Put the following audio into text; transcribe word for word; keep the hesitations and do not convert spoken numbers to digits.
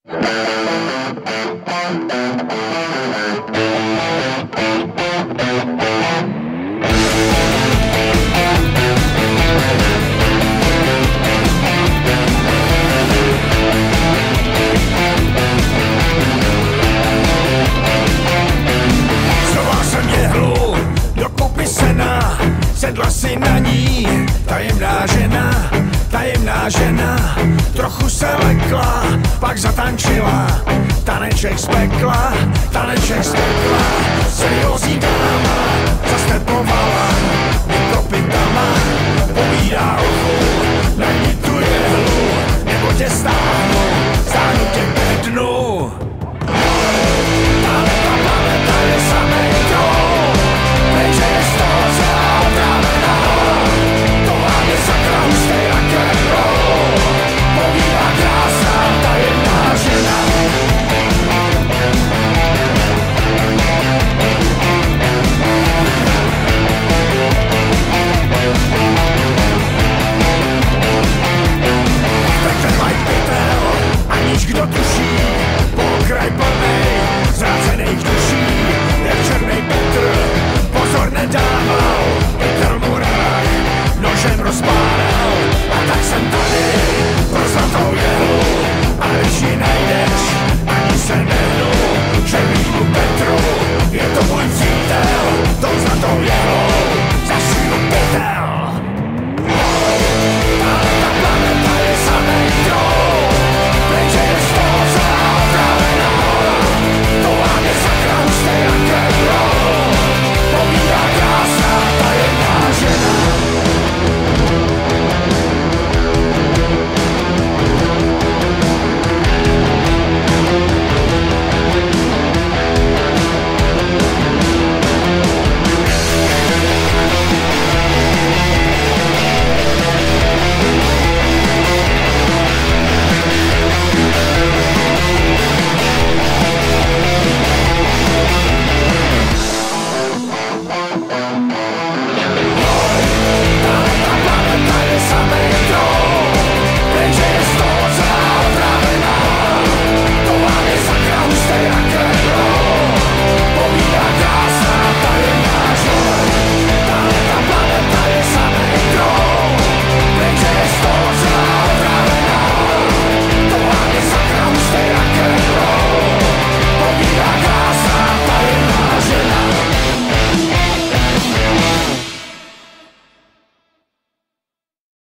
Sedla si na ní, tajemná žena, tajemná žena, trochu se lekla, pak zatančila, taneček z pekla, taneček z pekla, seriózní dáma, zastepovala, kopytama, povídá o chlu, na ní tu jehlu, nebo tě stá